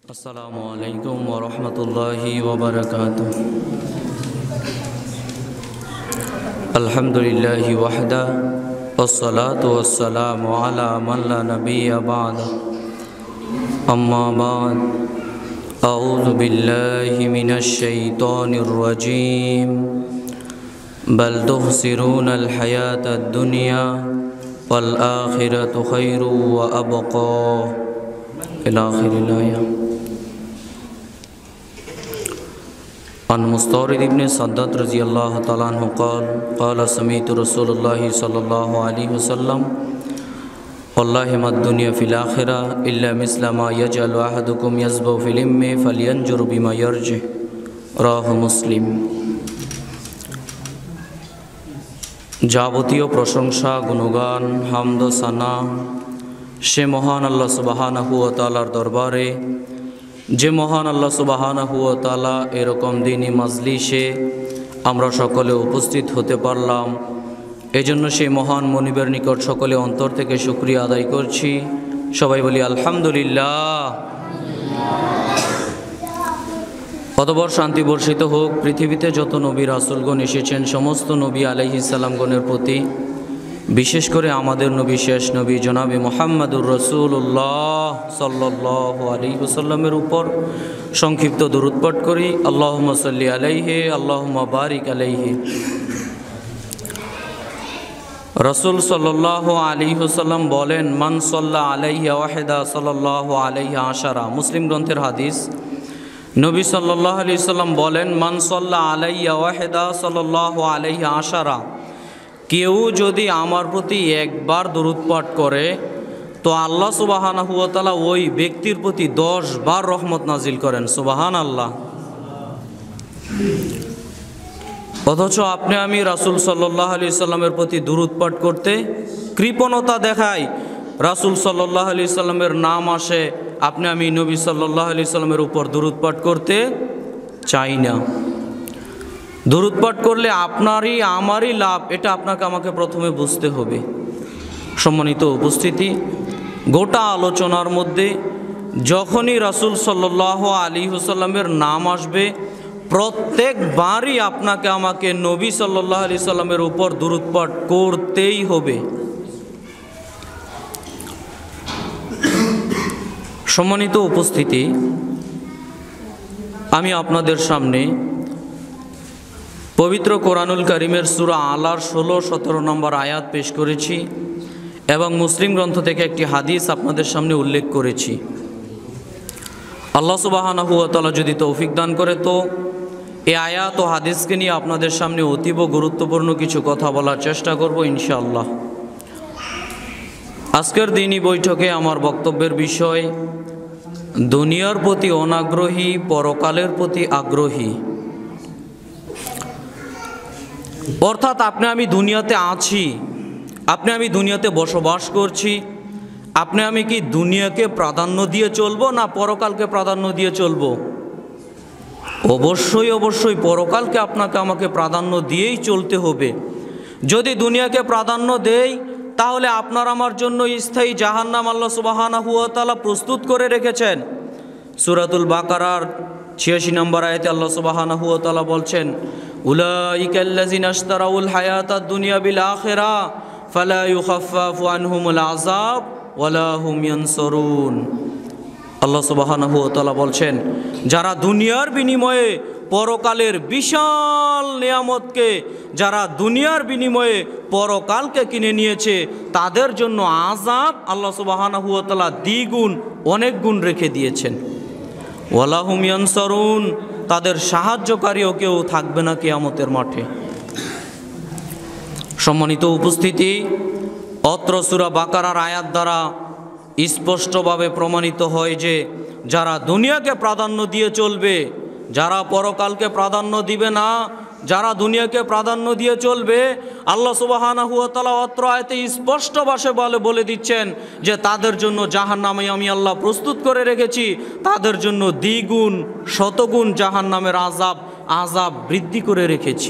अस्सलामु अलैकुम वरहमतुल्लाहि वबरकातुह। अल्हम्दुलिल्लाहि वहदा वस्सलातु वस्सलामु अला मन ला नबिय्य बअद। अम्मा बाद अऊज़ु बिल्लाहि मिनश शैतानिर रजीम। बल तुहसिरूनल हयातद दुनिया वल आखिरतु खैरु व अबक़ा इला आखिरिल आया। अन मुस्तौरिद इब्न सद्दत रज़ियल्लाहु तआला अन्हु क़ाल समीअतु रसूलुल्लाहि सल्लल्लाहु अलैहि वसल्लम वल्लाहि मद दुनिया फ़िल आखिरा इल्ला मिस्ला मा यजअलु अहदुकुम यज़बु फ़िल इल्मि फ़लयंजुर बिमा यरजिह। राह मुस्लिम। যাবতীয় প্রশংসা গুণগান হামদ সানা সে মহান আল্লাহ সুবহানাহু ওয়া তাআলার দরবারে, যে মহান আল্লাহ সুবহানাহু ওয়া তাআলা এরকম দিনী মাজলিসে আমরা সকলে উপস্থিত হতে পারলাম, এজন্য সেই মহান মনিবের নিকট সকলে অন্তর থেকে শুকরিয়া আদায় করছি। সবাই বলি আলহামদুলিল্লাহ। অতঃপর শান্তি বর্ষিত হোক পৃথিবীতে যত নবী রাসূলগণ এসেছেন সমস্ত নবী আলাইহিস সালামগণের প্রতি, বিশেষ করে আমাদের নবী শেষ নবী জনাবে মুহাম্মদুর রাসূলুল্লাহ সাল্লাল্লাহু আলাইহি ওয়াসাল্লামের উপর সংক্ষিপ্ত দুরূদ পাঠ করি। আল্লাহুম্মা সাল্লি আলাইহি আল্লাহুম্মা বারিক আলাইহি। রাসূল সাল্লাল্লাহু আলাইহি ওয়াসাল্লাম বলেন, মান সাল্লা আলাইহি ওয়াহিদা সাল্লাল্লাহু আলাইহি আশারা। মুসলিম গ্রন্থের হাদিস। নবী সাল্লাল্লাহু আলাইহি ওয়াসাল্লাম বলেন, মান সাল্লা আলাইহি ওয়াহিদা সাল্লাল্লাহু আলাইহি আশারা। কেউ যদি আমার প্রতি একবার দরুদ পাঠ করে তো আল্লাহ সুবহানাহু ওয়া তাআলা ওই ব্যক্তির প্রতি 10 বার রহমত নাজিল করেন। সুবহানাল্লাহ। অথচ আপনি আমি রাসূল সাল্লাল্লাহু আলাইহি সাল্লামের প্রতি দরুদ পাঠ করতে কৃপণতা দেখাই। রাসূল সাল্লাল্লাহু আলাইহি সাল্লামের নাম আসে, আপনি আমি নবী সাল্লাল্লাহু আলাইহি সাল্লামের উপর দরুদ পাঠ করতে চাই না। দরুদ পাঠ করলে আপনারই আমারই লাভ, এটা আপনাকে আমাকে প্রথমে বুঝতে হবে। সম্মানিত উপস্থিতি, গোটা আলোচনার মধ্যে যখনই রাসূল সাল্লাল্লাহু আলাইহি ওয়াসাল্লামের নাম আসবে প্রত্যেকবারই আপনাকে আমাকে নবী সাল্লাল্লাহু আলাইহি সাল্লামের উপর দরুদ পাঠ করতেই হবে। সম্মানিত উপস্থিতি, আমি আপনাদের সামনে পবিত্র কোরআনুল কারীমের সূরা আলার 16-17 নম্বর আয়াত পেশ করেছি এবং মুসলিম গ্রন্থ থেকে একটি হাদিস আপনাদের সামনে উল্লেখ করেছি। আল্লাহ সুবহানাহু ওয়া তাআলা যদি তৌফিক দান করে তো এই আয়াত ও হাদিসকে নিয়ে আপনাদের সামনে অতীব গুরুত্বপূর্ণ কিছু কথা বলার চেষ্টা করব ইনশাআল্লাহ। আজকের দিনই বৈঠকে আমার বক্তব্যের বিষয় দুনিয়ার প্রতি অনাগ্রহী, পরকালের প্রতি আগ্রহী। অর্থাৎ আপনি আমি দুনিয়াতে আছি, আপনি আমি দুনিয়াতে বসবাস করছি, আপনি আমি কি দুনিয়াকে প্রাধান্য দিয়ে চলবো না পরকালকে প্রাধান্য দিয়ে চলবো? অবশ্যই অবশ্যই পরকালকে আপনাকে আমাকে প্রাধান্য দিয়েই চলতে হবে। যদি দুনিয়াকে প্রাধান্য দেই তাহলে আপনার আমার জন্য স্থায়ী জাহান্নাম আল্লাহ সুবহানাহু ওয়া তাআলা প্রস্তুত করে রেখেছেন। সূরাতুল বাকারার 86 নম্বর আয়াতে আল্লাহ সুবহানাহু ওয়া তাআলা বলছেন, উলাইকাল্লাযিনা ইশতারাউল হায়াতাদ দুনিয়া বিল আখিরা ফালা ইউখাফফাফু আনহুমুল আযাব ওয়ালা হুম ইয়ানসুরুন। আল্লাহ সুবহানাহু ওয়া তাআলা বলছেন, যারা দুনিয়ার বিনিময়ে পরকালের বিশাল নিয়ামতকে, যারা দুনিয়ার বিনিময়ে পরকালকে কিনে নিয়েছে তাদের জন্য আযাব আল্লাহ সুবহানাহু ওয়া তাআলা দ্বিগুণ অনেক গুণ রেখে দিয়েছেন। ওয়ালা হুম ইয়ানসুরুন, তাদের সাহায্যকারীও কেউ থাকবে না কিয়ামতের মাঠে। সম্মানিত উপস্থিতি, অত্র সূরা বাকারার আয়াত দ্বারা স্পষ্টভাবে প্রমাণিত হয় যে যারা দুনিয়াকে প্রাধান্য দিয়ে চলবে, যারা পরকালকে প্রাধান্য দিবে না, যারা দুনিয়াকে প্রাধান্য দিয়ে চলবে, আল্লাহ সুবহানাহু ওয়া তাআলা অত্র আয়াতে স্পষ্ট ভাষায় বলে দিচ্ছেন যে তাদের জন্য জাহান্নামে আমি আল্লাহ প্রস্তুত করে রেখেছি, তাদের জন্য দ্বিগুণ শতগুণ জাহান্নামের আযাব বৃদ্ধি করে রেখেছি।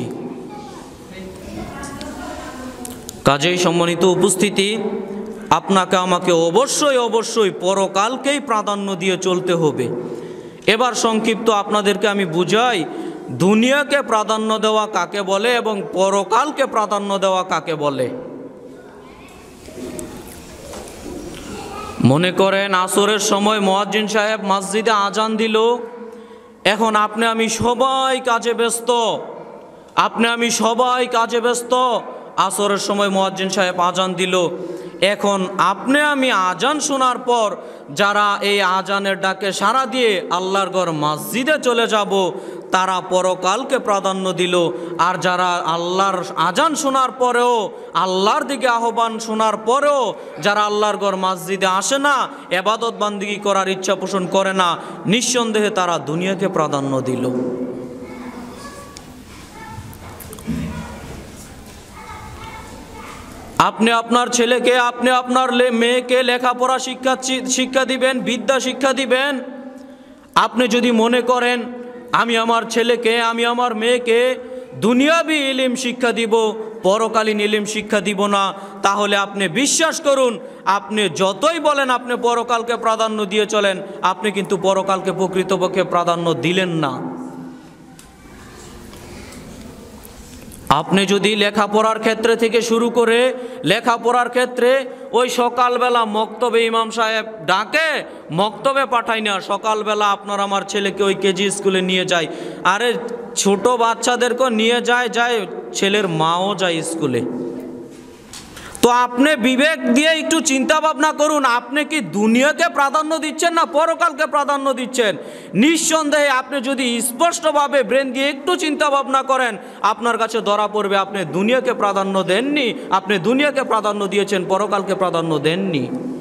কাজেই সম্মানিত উপস্থিতি, আপনাকে আমাকে অবশ্যই অবশ্যই পরকালকেই প্রাধান্য দিয়ে চলতে হবে। এবার সংক্ষিপ্ত আপনাদেরকে আমি বুঝাই দুনিয়াকে প্রাধান্য দেওয়া কাকে বলে এবং পরকালকে প্রাধান্য দেওয়া কাকে বলে। মনে করেন আসরের সময় মুয়াজ্জিন সাহেব মসজিদে আজান দিল, এখন আপনি আমি সবাই কাজে ব্যস্ত, আসরের সময় মুয়াজ্জিন সাহেব আজান দিল। এখন আপনি আমি আজান শোনার পর যারা এই আজানের ডাকে সাড়া দিয়ে আল্লাহর ঘর মসজিদে চলে যাব, তারা পরকালকে প্রাধান্য দিল। আর যারা আল্লাহর আজান শোনার পরেও, আল্লাহর দিকে আহ্বান শোনার পরেও যারা আল্লাহর ঘর মসজিদে আসে না, ইবাদত বান্দিগি করার ইচ্ছা পোষণ করে না, নিঃসন্দেহে তারা দুনিয়াকে প্রাধান্য দিল। আপনি আপনার ছেলেকে, আপনি আপনার মেয়েকে লেখাপড়া শিক্ষা দিবেন, বিদ্যা শিক্ষা দিবেন। আপনি যদি মনে করেন আমি আমার ছেলেকে, আমি আমার মেয়েকে দুনিয়াবি ইলম শিক্ষা দিব, পরকালীন ইলম শিক্ষা দিব না, তাহলে আপনি বিশ্বাস করুন, আপনি যতই বলেন আপনি পরকালকে প্রাধান্য দিয়ে চলেন, আপনি কিন্তু পরকালকে প্রকৃতপক্ষে প্রাধান্য দিলেন না। আপনি যদি লেখাপড়ার ক্ষেত্রে থেকে শুরু করে লেখাপড়ার ক্ষেত্রে ওই সকালবেলা মক্তবে ইমাম সাহেব ডাকে, মক্তবে পাঠাই না, সকালবেলা আপনার আমার ছেলেকে ওই কেজি স্কুলে নিয়ে যায়। আরে ছোট বাচ্চাদেরকে নিয়ে যায়, ছেলের মাও যায় স্কুলে। তো আপনি বিবেক দিয়ে একটু চিন্তা ভাবনা করুন, আপনি কি দুনিয়াকে প্রাধান্য দিচ্ছেন না পরকালকে প্রাধান্য দিচ্ছেন? নিঃসন্দেহে আপনি যদি স্পষ্টভাবে ব্রেন দিয়ে একটু চিন্তা ভাবনা করেন, আপনার কাছে ধরা পড়বে আপনি দুনিয়াকে প্রাধান্য দেননি, আপনি দুনিয়াকে প্রাধান্য দিয়েছেন, পরকালকে প্রাধান্য দেননি।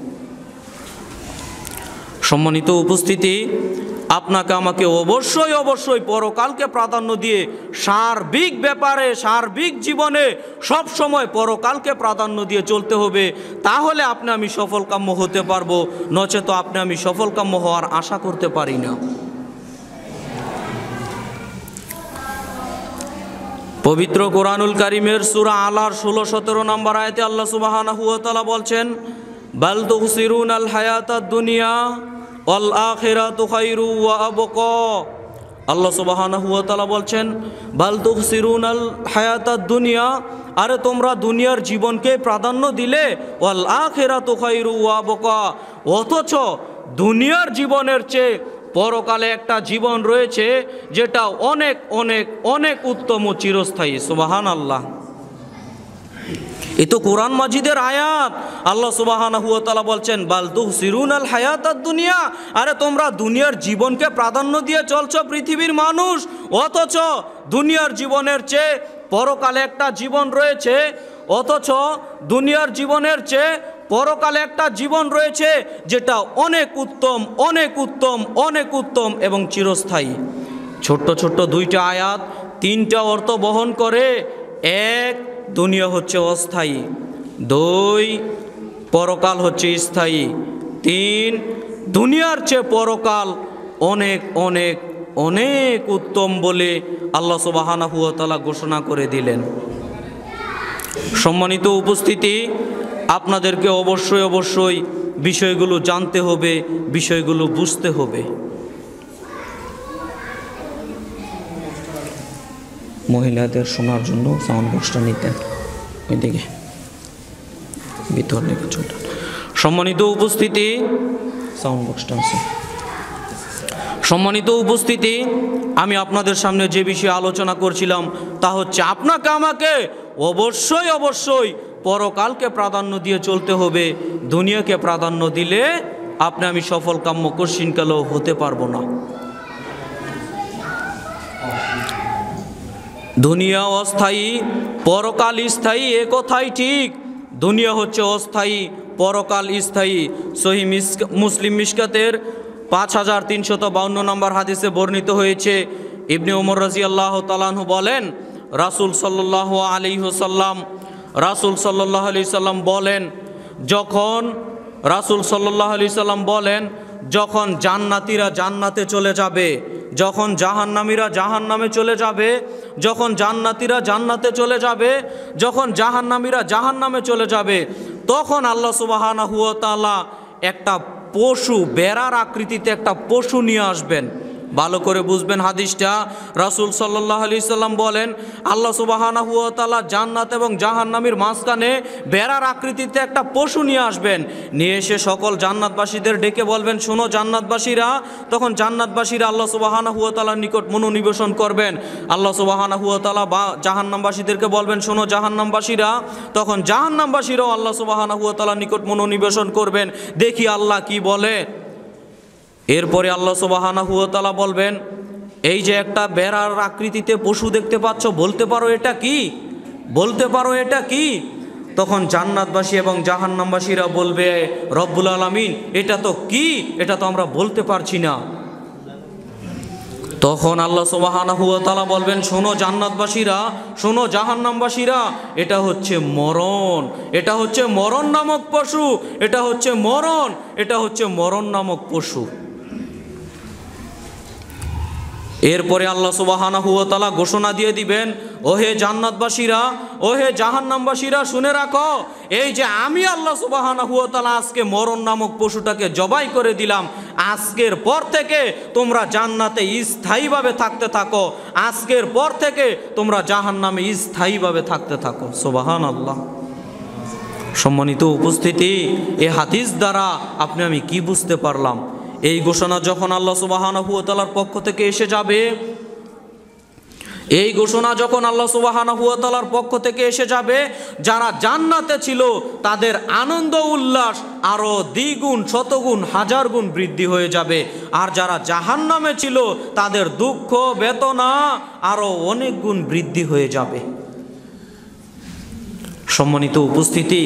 সম্মানিত উপস্থিতি, আপনাকে আমাকে অবশ্যই পরকালকে প্রাধান্য দিয়ে সার্বিক ব্যাপারে, সার্বিক জীবনে সব সময় পরকালকে প্রাধান্য দিয়ে চলতে হবে। তাহলে আপনি আমি সফলকাম্য হতে পারবো, নচেত আপনি আমি সফলকাম্য হওয়ার আশা করতে পারি না। পবিত্র কোরআনুল কারীমের সূরা আলার 16-17 নম্বর আয়াতে আল্লাহ সুবহানাহু ওয়া তাআলা বলছেন, বাল তুসিরুনাল হায়াতাদ দুনিয়া ওয়াল আখিরাতু খায়রু ওয়া আবকা। আল্লাহ সুবহানাহু ওয়া তাআলা বলছেন, বাল তুসিরুনাল হায়াতাদ দুনিয়া, আরে তোমরা দুনিয়ার জীবনকে প্রাধান্য দিলে, ওয়াল আখিরাতু খায়রু ওয়া আবকা, অথচ দুনিয়ার জীবনের চেয়ে পরকালে একটা জীবন রয়েছে যেটা অনেক অনেক অনেক উত্তম ও চিরস্থায়ী। সুবহানাল্লাহ। এ তো কোরআন মাজিদের আয়াত। আল্লাহ সুবহানাহু ওয়া তাআলা বলছেন, বাল তুসিরুনাল হায়াতাদ দুনিয়া, আরে তোমরা দুনিয়ার জীবনকে প্রাধান্য দিয়ে চলছো পৃথিবীর মানুষ, অথচ দুনিয়ার জীবনের চেয়ে পরকালে একটা জীবন রয়েছে, অথচ দুনিয়ার জীবনের চেয়ে পরকালে একটা জীবন রয়েছে যেটা অনেক উত্তম, অনেক উত্তম, অনেক উত্তম এবং চিরস্থায়ী। ছোট্ট ছোট্ট দুইটা আয়াত তিনটা অর্থ বহন করে। এক, দুনিয়া হচ্ছে অস্থায়ী। দুই, পরকাল হচ্ছে স্থায়ী। তিন, দুনিয়ার চেয়ে পরকাল অনেক অনেক অনেক উত্তম বলে আল্লাহ সুবহানাহু ওয়া তাআলা ঘোষণা করে দিলেন। সম্মানিত উপস্থিতি, আপনাদেরকে অবশ্যই বিষয়গুলো জানতে হবে, বিষয়গুলো বুঝতে হবে। মহিলাদের শোনার জন্য সাউন্ড বক্সটা নিতেন ওইদিকে ভিতর দিকে চলে। সম্মানিত উপস্থিতি, সাউন্ড বক্সটা আছে। সম্মানিত উপস্থিতি, আমি আপনাদের সামনে যে বিষয়ে আলোচনা করছিলাম তা হচ্ছে আপনাকে আমাকে অবশ্যই পরকালকে প্রাধান্য দিয়ে চলতে হবে। দুনিয়াকে প্রাধান্য দিলে আপনি আমি সফল কাম্য কশিনকালেও হতে পারবো না। দুনিয়া অস্থায়ী, পরকাল স্থায়ী, এ কথাই ঠিক। দুনিয়া হচ্ছে অস্থায়ী, পরকাল স্থায়ী। সহিহ মুসলিম মিশকাতের 5352 নম্বর হাদিসে বর্ণিত হয়েছে, ইবনে ওমর রাদিয়াল্লাহু তাআলা আনহু বলেন, রাসূল সাল্লাল্লাহু আলাইহি ওয়াসাল্লাম বলেন, যখন জান্নাতীরা জান্নাতে চলে যাবে, যখন জাহান্নামীরা জাহান্নামে চলে যাবে, যখন জান্নাতীরা জান্নাতে চলে যাবে, যখন জাহান্নামীরা জাহান্নামে চলে যাবে, তখন আল্লাহ সুবহানাহু ওয়া তাআলা একটা পশু, বেড়ার আকৃতিতে একটা পশু নিয়ে আসবেন। ভালো করে বুঝবেন হাদিসটা। রাসূল সাল্লাল্লাহু আলাইহি সাল্লাম বলেন, আল্লাহ সুবহানাহু ওয়া তাআলা জান্নাত এবং জাহান্নামের মাঝখানে বেড়ার আকৃতিতে একটা পশু নিয়ে আসবেন। নিয়ে এসে সকল জান্নাতবাসীদের ডেকে বলবেন, শোনো জান্নাতবাসীরা। তখন জান্নাতবাসীরা আল্লাহ সুবহানাহু ওয়া তাআলার নিকট মনোনিবেশন করবেন। আল্লাহ সুবহানাহু ওয়া তাআলা জাহান্নামবাসীদেরকে বলবেন, শোনো জাহান্নামবাসীরা। তখন জাহান্নামবাসীরাও আল্লাহ সুবহানাহু ওয়া তাআলার নিকট মনোনিবেশন করবেন, দেখি আল্লাহ কি বলে। এরপরে আল্লাহ সুবহানাহু ওয়া তাআলা বলবেন, এই যে একটা বেড়ার আকৃতিতে পশু দেখতে পাচ্ছ, বলতে পারো এটা কি? বলতে পারো এটা কি? তখন জান্নাতবাসী এবং জাহান্নামবাসীরা বলবে, রব্বুল আলামিন এটা তো কি? এটা তো আমরা বলতে পারছি না। তখন আল্লাহ সুবহানাহু ওয়া তাআলা বলবেন, শোনো জান্নাতবাসীরা, শোনো জাহান্নামবাসীরা, এটা হচ্ছে মরণ। এটা হচ্ছে মরণ নামক পশু। এটা হচ্ছে মরণ। এটা হচ্ছে মরণ নামক পশু। এরপরে আল্লাহ সুবহানাহু ওয়া তাআলা ঘোষণা দিয়ে দিবেন, ওহে জান্নাতবাসীরা, ওহে জাহান্নামবাসীরা, শুনে রাখো, এই যে আমি আল্লাহ সুবহানাহু ওয়া তাআলা আজকে মরণ নামক পশুটাকে জবাই করে দিলাম। আজকের পর থেকে তোমরা জান্নাতে স্থায়ীভাবে থাকতে থাকো, আজকের পর থেকে তোমরা জাহান্নামে স্থায়ীভাবে থাকতে থাকো। সুবহানাল্লাহ। সম্মানিত উপস্থিতি, এই হাদিস দ্বারা আপনি আমি কি বুঝতে পারলাম? এই ঘোষণা যখন আল্লাহ সুবহানাহু ওয়া তাআলার পক্ষ থেকে এসে যাবে, এই ঘোষণা যখন আল্লাহ সুবহানাহু ওয়া তাআলার পক্ষ থেকে এসে যাবে, যারা জান্নাতে ছিল তাদের আনন্দ উল্লাস আরো দ্বিগুণ, শতগুণ, হাজার গুণ বৃদ্ধি হয়ে যাবে। আর যারা জাহান্নামে ছিল তাদের দুঃখ বেদনা আরো অনেক গুণ বৃদ্ধি হয়ে যাবে। সম্মানিত উপস্থিতি,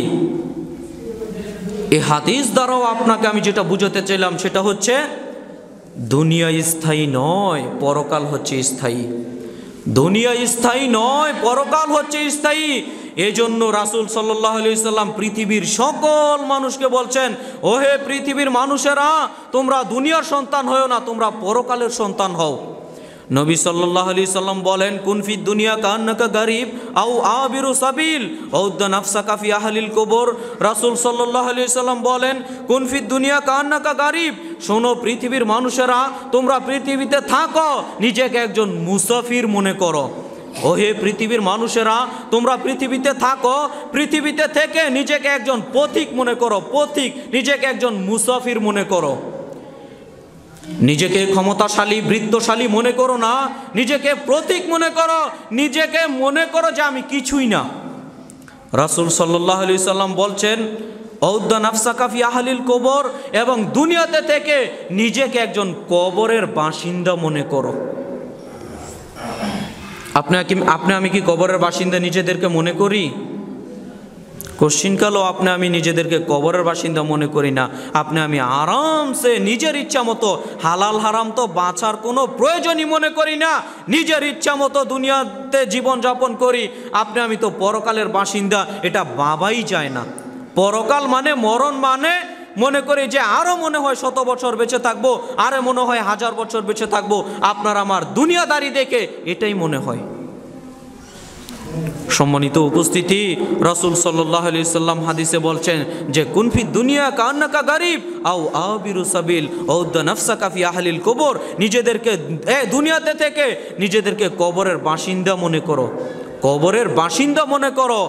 এই হাদিস দ্বারাও আপনাকে আমি যেটা বুঝাতে চাইলাম সেটা হচ্ছে, দুনিয়া স্থায়ী নয়, পরকাল হচ্ছে স্থায়ী। দুনিয়া স্থায়ী নয়, পরকাল হচ্ছে স্থায়ী। এজন্য রাসূল সাল্লাল্লাহু আলাইহি সাল্লাম পৃথিবীর সকল মানুষকে বলছেন, ওহে পৃথিবীর মানুষেরা, তোমরা দুনিয়ার সন্তান হও না, তোমরা পরকালের সন্তান হও। নবী সাল্লাল্লাহু আলাইহি সাল্লাম বলেন, কুন ফিদ দুনিয়া কান্নাকা গরিব আও আবিরু সাবিল ওয়াউদ্দা নাফসাকা ফি আহলিল কবর। রাসূল সাল্লাল্লাহু আলাইহি সাল্লাম বলেন, কুন ফিদ দুনিয়া কান্নাকা গরিব, শোনো পৃথিবীর মানুষেরা, তোমরা পৃথিবীতে থাকো, নিজেকে একজন মুসাফির মনে করো। ওহে পৃথিবীর মানুষেরা, তোমরা পৃথিবীতে থাকো, পৃথিবীতে থেকে নিজেকে একজন পথিক মনে করো, পথিক, নিজেকে একজন মুসাফির মনে করো। নিজেকে ক্ষমতাশালী, বৃত্তশালী মনে করো না, নিজেকে প্রতীক মনে করো, নিজেকে মনে করো যে আমি কিছুই না। রাসূল সাল্লাল্লাহু আলাইহি সাল্লাম বলছেন, ওয়াউদ্দা নাফসাকা ফি আহলিল কবর, এবং দুনিয়াতে থেকে নিজেকে একজন কবরের বাসিন্দা মনে করো। আপনি আমি কি কবরের বাসিন্দা নিজেদেরকে মনে করি? কোশ্চিনকালও আপনি আমি নিজেদেরকে কবরের বাসিন্দা মনে করি না। আপনি আমি আরামসে নিজের ইচ্ছা মতো, হালাল হারাম তো বাঁচার কোনো প্রয়োজনই মনে করি না, নিজের ইচ্ছা মতো দুনিয়াতে জীবনযাপন করি। আপনি আমি তো পরকালের বাসিন্দা এটা ভাবাই যায় না। পরকাল মানে মরণ, মানে মনে করি যে আরও মনে হয় 100 বছর বেঁচে থাকবো, আরে মনে হয় 1000 বছর বেঁচে থাকবো। আপনার আমার দুনিয়াদারি দেখে এটাই মনে হয়। সম্মানিত উপস্থিতি, রাসূল সাল্লাল্লাহু আলাইহি সাল্লাম হাদিসে বলছেন যে, কুন ফি দুনিয়া কান্নাকা গরিব আও আবিরু সাবিল ওয়াউদ্দা নাফসাকা ফি আহলিল কবর, নিজেদেরকে দুনিয়াতে থেকে নিজেদেরকে কবরের বাসিন্দা মনে করো, কবরের বাসিন্দা মনে করো।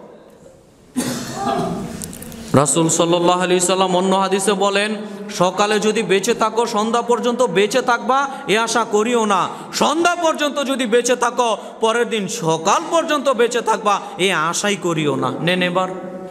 রাসূল সাল্লাল্লাহু আলাইহি সাল্লাম অন্য হাদিসে বলেন, সকালে যদি বেঁচে থাকো সন্ধ্যা পর্যন্ত বেঁচে থাকবা এ আশা করিও না, সন্ধ্যা পর্যন্ত যদি বেঁচে থাকো পরের দিন সকাল পর্যন্ত বেঁচে থাকবা এ আশাই করিও না। নেন এবার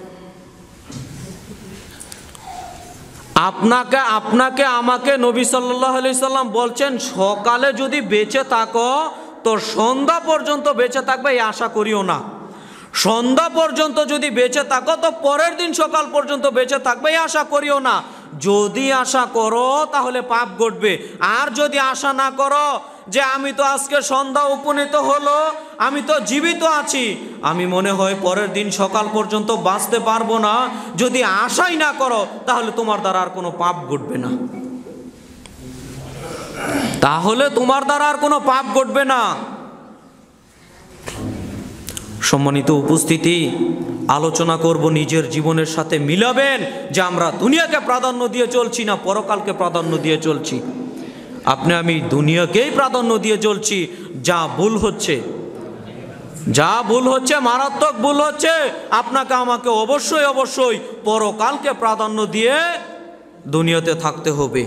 আপনাকে আমাকে নবী সাল্লাল্লাহু আলাইহি সাল্লাম বলছেন, সকালে যদি বেঁচে থাকো তো সন্ধ্যা পর্যন্ত বেঁচে থাকবে এ আশা করিও না। সন্ধ্যা পর্যন্ত যদি বেঁচে থাকো তো পরের দিন সকাল পর্যন্ত বেঁচে থাকবে এই আশা করিও না। যদি আশা করো তাহলে পাপ ঘটবে, আর যদি আশা না করো যে আমি তো আজকে সন্ধ্যা উপনীত হলো, আমি তো জীবিত আছি, আমি মনে হয় পরের দিন সকাল পর্যন্ত বাঁচতে পারবো না, যদি আশাই না করো তাহলে তোমার দ্বারা আর কোনো পাপ ঘটবে না, তাহলে তোমার দ্বারা আর কোনো পাপ ঘটবে না। সম্মানিত উপস্থিতি, আলোচনা করব নিজের জীবনের সাথে মিলাবেন যে আমরা দুনিয়াকে প্রাধান্য দিয়ে চলছি না পরকালকে প্রাধান্য দিয়ে চলছি। আপনি আমি দুনিয়াকেই প্রাধান্য দিয়ে চলছি, যা ভুল হচ্ছে, যা ভুল হচ্ছে, মারাত্মক ভুল হচ্ছে। আপনাকে আমাকে অবশ্যই অবশ্যই পরকালকে প্রাধান্য দিয়ে দুনিয়াতে থাকতে হবে।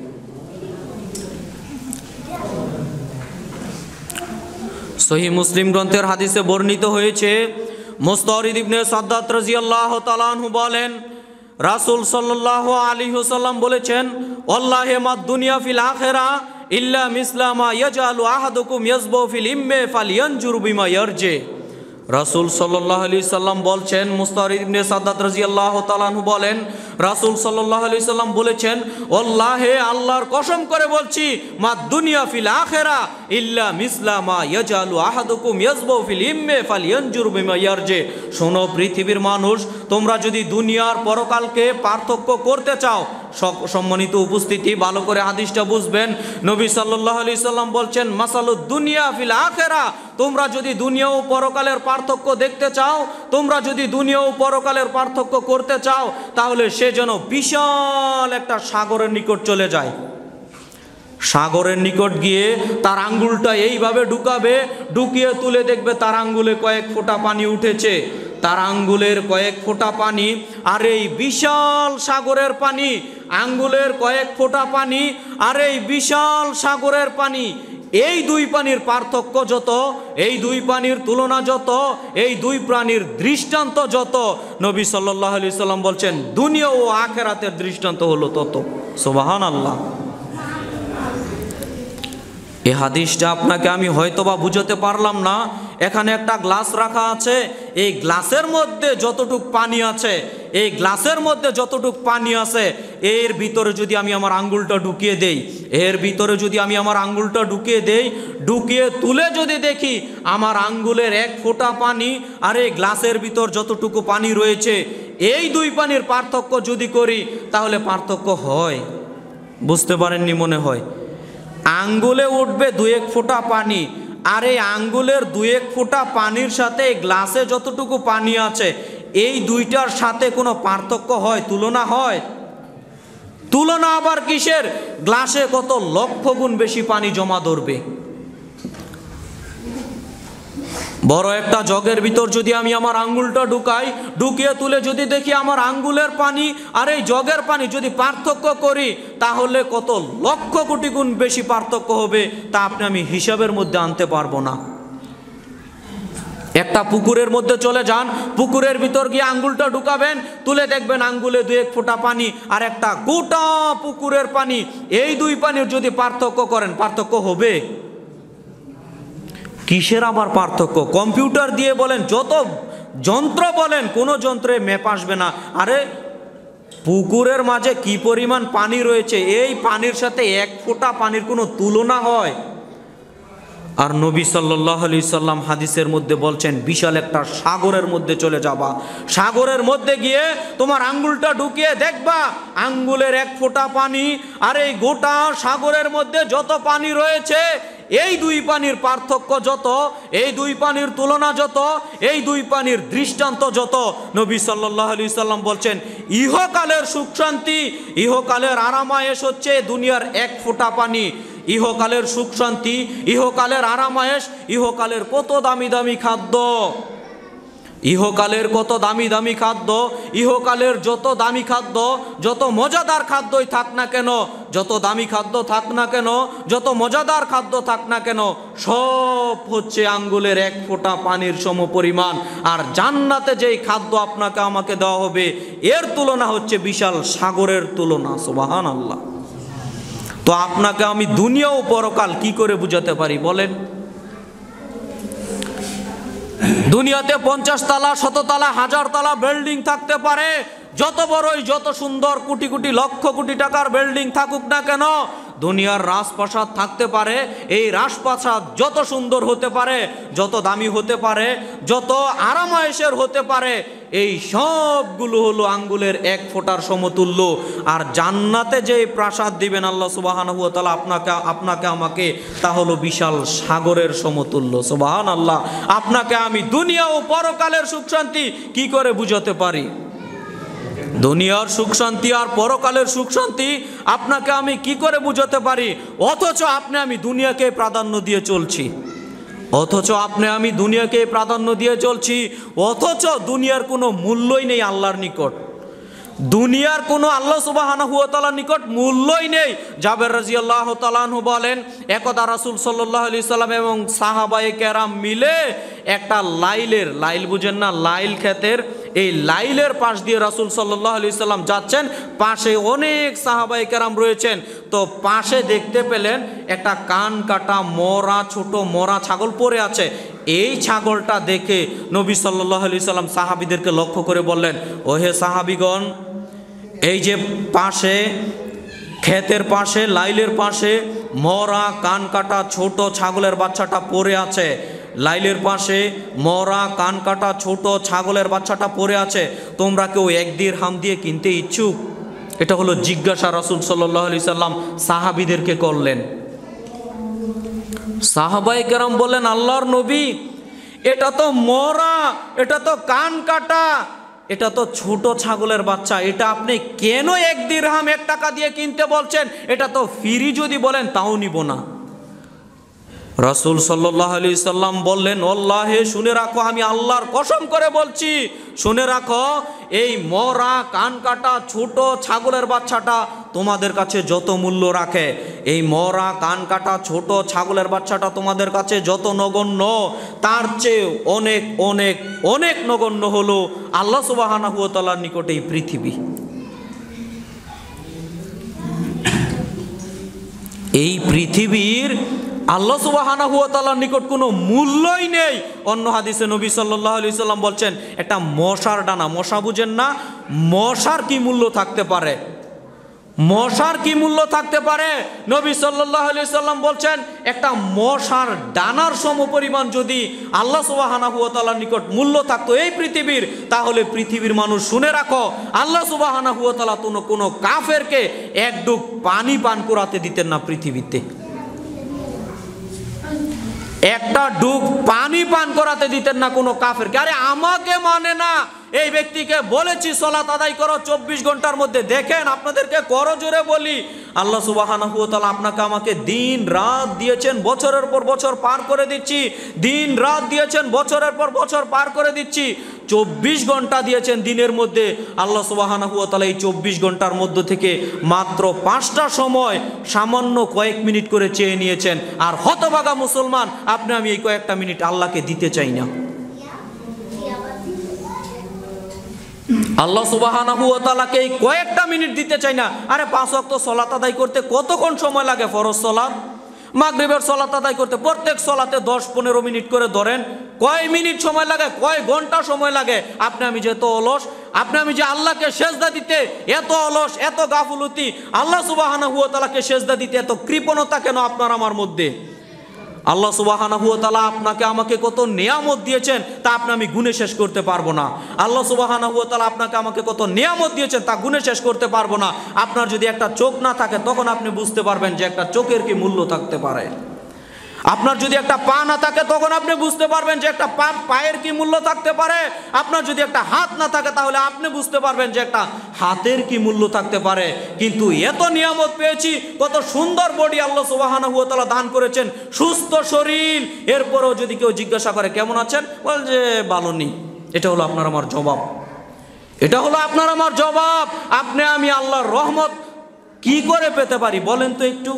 সহিহ মুসলিম গ্রন্থের হাদিসে বর্ণিত হয়েছে, মুস্তারিদ ইবনে সাদ্দাত রাদিয়াল্লাহু তাআলা আনহু বলেন, রাসূল সাল্লাল্লাহু আলাইহি ওয়াসাল্লাম বলেছেন, ওয়াল্লাহি মা দুনিয়া ফিল আখিরা ইল্লা মিসলা মা ইয়াজালু আহাদুকুম ইয়াজবু ফিল ইম্মে ফালিয়ানজুর বিমা ইয়ারজি। রাসূল সাল্লাল্লাহু আলাইহি সাল্লাম বলছেন, মুস্তারিদ ইবনে সাদ্দাত রাদিয়াল্লাহু তাআলা আনহু বলেন, রাসূল সাল্লাল্লাহু আলাইহি সাল্লাম বলেছেন, ওয়াল্লাহি আল্লাহর কসম করে বলছি, মা দুনিয়া ফিল আখিরা ইল্লা মিসলা মা ইয়াজালু আহাদুকুম ইয়াজবু ফিল ইম্মে ফালিয়ানজুর বিমা ইয়ারজি। শোনো পৃথিবীর মানুষ, তোমরা যদি দুনিয়ার পরকালকে পার্থক্য করতে চাও, সম্মানিত উপস্থিতি ভালো করে হাদিসটা বুঝবেন। নবী সাল্লাল্লাহু আলাইহি সাল্লাম বলছেন, মাসালুদ দুনিয়া ফিল আখিরা, তোমরা যদি দুনিয়া ও পরকালের পার্থক্য দেখতে চাও, তোমরা যদি দুনিয়া ও পরকালের পার্থক্য করতে চাও, তাহলে সে যেন বিশাল একটা সাগরের নিকট চলে যায়। সাগরের নিকট গিয়ে তার আঙ্গুলটা এইভাবে ঢুকাবে, ঢুকিয়ে তুলে দেখবে তার আঙ্গুলে কয়েক ফোঁটা পানি উঠেছে, তার আঙ্গুলের কয়েক ফোঁটা পানি আর এই বিশাল সাগরের পানি, আঙ্গুলের কয়েক ফোঁটা পানি আর এই বিশাল সাগরের পানি, এই দুই পানির পার্থক্য যত, এই দুই পানির তুলনা যত, এই দুই প্রাণীর দৃষ্টান্ত যত, নবী সাল্লাল্লাহু আলাইহি সাল্লাম বলছেন দুনিয়া ও আখিরাতের দৃষ্টান্ত হলো তত। সুবহানাল্লাহ। এই হাদিসটা আপনাকে আমি হয়তোবা বুঝাতে পারলাম না। এখানে একটা গ্লাস রাখা আছে, এই গ্লাসের মধ্যে যতটুক পানি আছে, এই গ্লাসের মধ্যে যতটুক পানি আছে, এর ভিতরে যদি আমি আমার আঙ্গুলটা ঢুকিয়ে দেই, এর ভিতরে যদি আমি আমার আঙ্গুলটা ঢুকিয়ে দেই, ঢুকিয়ে তুলে যদি দেখি আমার আঙ্গুলের এক ফোঁটা পানি আর এই গ্লাসের ভিতর যতটুকু পানি রয়েছে, এই দুই পানির পার্থক্য যদি করি, তাহলে পার্থক্য হয়। বুঝতে পারেননি মনে হয়। আঙ্গুলে উঠবে 2-1 ফোঁটা পানি, আর এই আঙ্গুলের 2-1 ফোঁটা পানির সাথে এই গ্লাসে যতটুকু পানি আছে, এই দুইটার সাথে কোনো পার্থক্য হয়, তুলনা হয়? তুলনা আবার কিসের? গ্লাসে কত লক্ষ গুণ বেশি পানি জমা ধরবে। বড় একটা জগের ভিতর যদি আমি আমার আঙ্গুলটা ঢুকাই, ঢুকিয়ে তুলে যদি দেখি আমার আঙ্গুলের পানি আর এই জগের পানি যদি পার্থক্য করি, তাহলে কত লক্ষ কোটি গুণ বেশি পার্থক্য হবে, তা আপনি আমি হিসাবের মধ্যে আনতে পারবো না। একটা পুকুরের মধ্যে চলে যান, পুকুরের ভিতর গিয়ে আঙ্গুলটা ঢুকাবেন, তুলে দেখবেন আঙ্গুলে 2-1 ফোঁটা পানি আর একটা গোটা পুকুরের পানি, এই দুই পানির যদি পার্থক্য করেন, পার্থক্য হবে? কিসের আবার পার্থক্য? কম্পিউটার দিয়ে বলেন, যত যন্ত্র বলেন, কোনো যন্ত্রে মেপ আসবে না। আরে পুকুরের মাঝে কি পরিমাণ পানি রয়েছে, এই পানির সাথে 1 ফোঁটা পানির কোনো তুলনা হয়? আর নবী সাল্লাল্লাহু আলাইহি সাল্লাম হাদিসের মধ্যে বলছেন, বিশাল একটা সাগরের মধ্যে চলে যাবা, সাগরের মধ্যে গিয়ে তোমার আঙ্গুলটা ঢুকিয়ে দেখবা আঙ্গুলের 1 ফোঁটা পানি আর এই গোটা সাগরের মধ্যে যত পানি রয়েছে, এই দুই পানির পার্থক্য যত, এই দুই পানির তুলনা যত, এই দুই পানির দৃষ্টান্ত যত, নবী সাল্লাল্লাহু আলাইহি সাল্লাম বলছেন ইহকালের সুখ শান্তি, ইহকালের আরামায়েশ হচ্ছে দুনিয়ার 1 ফোঁটা পানি। ইহকালের সুখ শান্তি, ইহকালের আরামায়েশ, ইহকালের কত দামি দামি খাদ্য, ইহকালের কত দামি দামি খাদ্য, ইহকালের যত দামি খাদ্য, যত মজাদার খাদ্যই থাক না কেন, যত দামি খাদ্য থাক না কেন, যত মজাদার খাদ্য থাক না কেন, সব হচ্ছে আঙ্গুলের 1 ফোঁটা পানির সমপরিমাণ। আর জান্নাতে যেই খাদ্য আপনাকে আমাকে দেওয়া হবে, এর তুলনা হচ্ছে বিশাল সাগরের তুলনা। সুবহানাল্লাহ। তো আপনাকে আমি দুনিয়া ও পরকাল কি করে বুঝাতে পারি বলেন? দুনিয়াতে 50 তলা, 100 তলা, 1000 তলা বিল্ডিং থাকতে পারে, যত বড়ই যত সুন্দর কোটি কোটি লক্ষ কোটি টাকার বিল্ডিং থাকুক না কেন, দুনিয়ার রাজপ্রাসাদ থাকতে পারে। এই রাজপ্রাসাদ যত সুন্দর হতে পারে, যত দামি হতে পারে, যত আরামায়েশের হতে পারে, এই সবগুলো হলো আঙ্গুলের 1 ফোঁটার সমতুল্য। আর জান্নাতে যে প্রাসাদ দিবেন আল্লাহ সুবহানাহু ওয়া তাআলা আপনাকে আমাকে, তা হলো বিশাল সাগরের সমতুল্য। সুবহানাল্লাহ। আপনাকে আমি দুনিয়া ও পরকালের সুখ শান্তি কি করে বুঝাতে পারি? দুনিয়ার সুখ শান্তি আর পরকালের সুখ শান্তি আপনাকে আমি কি করে বুঝাতে পারি, অথচ আপনি আমি দুনিয়াকে প্রাধান্য দিয়ে চলছি, অথচ দুনিয়ার কোনো মূল্যই নেই আল্লাহর নিকট, দুনিয়ার কোনো আল্লাহ সুবহানাহু ওয়া তাআলার নিকট মূল্যই নেই। জাবের রাদিয়াল্লাহু তাআলা আনহু বলেন, একদা রাসূল সাল্লাল্লাহু আলাইহি সাল্লাম এবং সাহাবায়ে কেরাম মিলে একটা লাইল বুঝেন না, লাইল ক্ষেতের, এই লাইলের পাশ দিয়ে রাসূল সাল্লাল্লাহু আলাইহি সাল্লাম যাচ্ছেন, পাশে অনেক সাহাবায়ে কেরাম রয়েছেন। তো পাশে দেখতে পেলেন একটা কান কাটা ছোট মরা ছাগল পড়ে আছে। এই ছাগলটা দেখে নবী সাল্লাল্লাহু আলাইহি সাল্লাম সাহাবীদেরকে লক্ষ্য করে বললেন, ওহে সাহাবীগণ, এই যে পাশে ক্ষেতের পাশে লাইলের পাশে মরা কান কাটা ছোট ছাগলের বাচ্চাটা পড়ে আছে, লাইলের পাশে মরা কান কাটা ছোট ছাগলের বাচ্চাটা পড়ে আছে, তোমরা কেউ 1 দিরহাম দিয়ে কিনতে ইচ্ছুক? এটা হলো জিজ্ঞাসা রাসূল সাল্লাল্লাহু আলাইহি সাল্লাম সাহাবীদেরকে করলেন। সাহাবায়ে কেরাম বললেন, আল্লাহর নবী, এটা তো মরা, এটা তো কান কাটা, এটা তো ছোট ছাগলের বাচ্চা, এটা আপনি কেন 1 দিরহাম 1 টাকা দিয়ে কিনতে বলছেন? এটা তো ফ্রি যদি বলেন তাও নিব না। রাসূল সাল্লাল্লাহু আলাইহি সাল্লাম বললেন, আল্লাহে, শুনে রাখো, আমি আল্লাহর কসম করে বলছি, শুনে রাখো, এই মরা কান কাটা ছোট ছাগলের বাচ্চাটা তোমাদের কাছে যত মূল্য রাখে, এই মরা কান কাটা ছোট ছাগলের বাচ্চাটা তোমাদের কাছে যত নগণ্য, তার চেয়ে অনেক অনেক অনেক নগণ্য হলো আল্লাহ সুবহানাহু ওয়া তাআলার নিকটে এই পৃথিবী। এই পৃথিবীর আল্লাহ সুবহানাহু ওয়া তাআলার নিকট কোনো মূল্যই নেই। অন্য হাদিসে নবী সাল্লাল্লাহু আলাইহি সাল্লাম বলছেন, একটা মশার ডানা, মশা বুঝেন না, মশার কি মূল্য থাকতে পারে, মশার কি মূল্য থাকতে পারে? নবী সাল্লাল্লাহু আলাইহি সাল্লাম বলছেন, একটা মশার ডানার সমপরিমাণ যদি আল্লাহ সুবহানাহু ওয়া তাআলার নিকট মূল্য থাকতো এই পৃথিবীর, তাহলে পৃথিবীর মানুষ শুনে রাখো, আল্লাহ সুবহানাহু ওয়া তাআলা কোনো কাফেরকে 1 ডুব পানি পান করাতে দিতেন না পৃথিবীতে, একটা ডুব পানি পান করাতে দিতেন না কোনো কাফেরকে। আরে আমাকে মানে না, এই ব্যক্তিকে বলেছি সালাত আদায় করো 24 ঘন্টার মধ্যে, দেখেন আপনাদেরকে করো জোরে বলি, আল্লাহ সুবহানাহু ওয়া তাআলা আপনাকে আমাকে দিন রাত দিয়েছেন, বছরের পর বছর পার করে দিচ্ছি, দিন রাত দিয়েছেন, বছরের পর বছর পার করে দিচ্ছি, 24 ঘন্টা দিয়েছেন দিনের মধ্যে। আল্লাহ সুবহানাহু ওয়া তাআলা এই 24 ঘন্টার মধ্য থেকে মাত্র 5টা সময় সামান্য কয়েক মিনিট করে চেয়ে নিয়েছেন। আর হতভাগা মুসলমান, আপনি আমি এই কয়েকটা মিনিট আল্লাহকে দিতে চাই না। আল্লাহ সুবহানাহু ওয়া তাআলাকে এই কয়েকটা মিনিট দিতে চাই না। আরে 5 ওয়াক্ত সালাত আদায় করতে কতক্ষণ সময় লাগে? ফরজ সালাত, মাগরিবের সালাত আদায় করতে প্রত্যেক সালাতে 10-15 মিনিট করে ধরেন, কয় মিনিট সময় লাগে, কয় ঘন্টা সময় লাগে? আপনি আমি যে এত অলস, আপনি আমি যে আল্লাহকে সেজদা দিতে এত অলস, এত গাফলতি, আল্লাহ সুবহানাহু ওয়া তাআলাকে সেজদা দিতে এত কৃপণতা কেন আপনার আমার মধ্যে? আল্লাহ সুবহানাহু ওয়া তাআলা আপনাকে আমাকে কত নিয়ামত দিয়েছেন তা আপনি আমি গুণে শেষ করতে পারবো না। আল্লাহ সুবহানাহু ওয়া তাআলা আপনাকে আমাকে কত নিয়ামত দিয়েছেন তা গুণে শেষ করতে পারবো না। আপনার যদি একটা চোখ না থাকে তখন আপনি বুঝতে পারবেন যে একটা চোখের কি মূল্য থাকতে পারে। আপনার যদি একটা পা না থাকে তখন আপনি বুঝতে পারবেন যে একটা পায়ের কি মূল্য থাকতে পারে। আপনার যদি একটা হাত না থাকে তাহলে আপনি বুঝতে পারবেন যে একটা হাতের কি মূল্য থাকতে পারে। কিন্তু এত নিয়ামত পেয়েছি, কত সুন্দর বডি আল্লাহ সুবহানাহু ওয়া তাআলা দান করেছেন, সুস্থ শরীর, এরপরেও যদি কেউ জিজ্ঞাসা করে কেমন আছেন, বল যে ভালো নেই। এটা হলো আপনার আমার জবাব, এটা হলো আপনার আমার জবাব। আপনি আমি আল্লাহর রহমত কি করে পেতে পারি বলেন তো একটু?